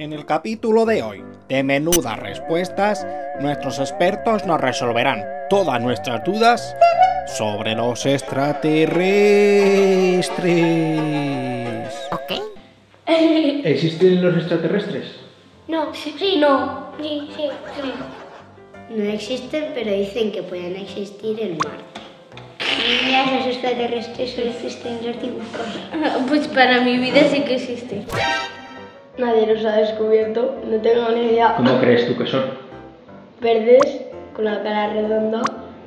En el capítulo de hoy, de Menudas Respuestas, nuestros expertos nos resolverán todas nuestras dudas sobre los extraterrestres. ¿Ok? ¿Existen los extraterrestres? No, sí, no, sí. No existen, pero dicen que pueden existir en Marte. Niñas, los extraterrestres solo existen en los dibujos. Pues para mi vida sí que existe. Nadie los ha descubierto, no tengo ni idea. ¿Cómo crees tú que son? Verdes, con la cara redonda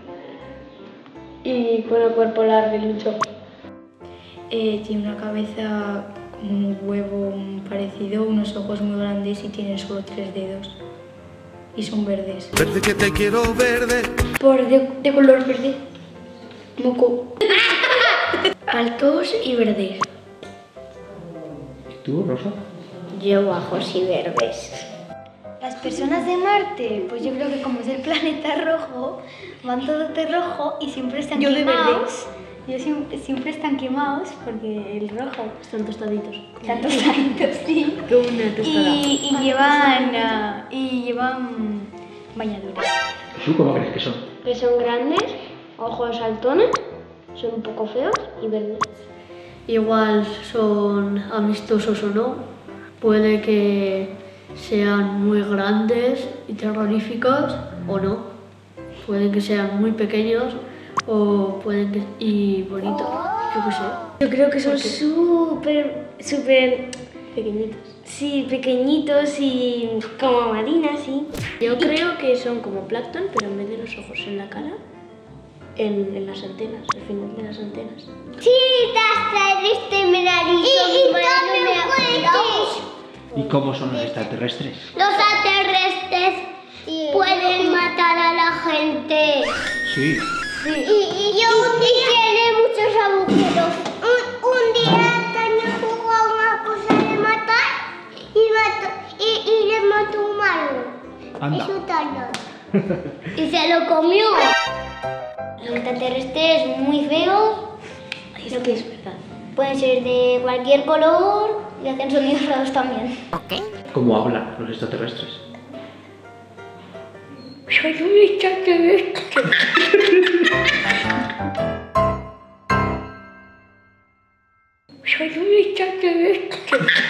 y con el cuerpo largo y lucho. Tiene una cabeza como un huevo parecido, unos ojos muy grandes y tienen solo 3 dedos. Y son verdes. Verde que te quiero verde. De color verde. Moco. Altos y verdes. ¿Y tú, Rosa? Yo bajos y verdes. Las personas de Marte, pues yo creo que como es el planeta rojo, van todos de rojo y siempre están Yo de quemados. Siempre están quemados porque el rojo. Están tostaditos. Están tostaditos, sí. Como una tostada. Y llevan bañaduras. ¿Y tú cómo crees que son? Que son grandes, ojos saltones, son un poco feos y verdes. Igual son amistosos o no. Puede que sean muy grandes y terroríficos o no. Pueden que sean muy pequeños o pueden que... y bonitos. Yo qué sé. Yo creo que son súper Pequeñitos. sí, pequeñitos y como marinas, sí. Yo creo que son como plancton, pero en vez de los ojos en la cara, en las antenas, al final de las antenas. Sí, extraterrestre me la hizo. ¿Y cómo son los extraterrestres? Los extraterrestres pueden matar a la gente. Sí. Y tiene muchos agujeros. Un día Tania jugó a una cosa de matar y le mató un malo. Anda. Eso Tania. Y se lo comió. Los extraterrestres muy feos. Eso que es verdad. Pueden ser de cualquier color y hacen sonidos raros también. ¿Ok? ¿Cómo hablan los extraterrestres? Soy un extraterrestre. Soy un extraterrestre.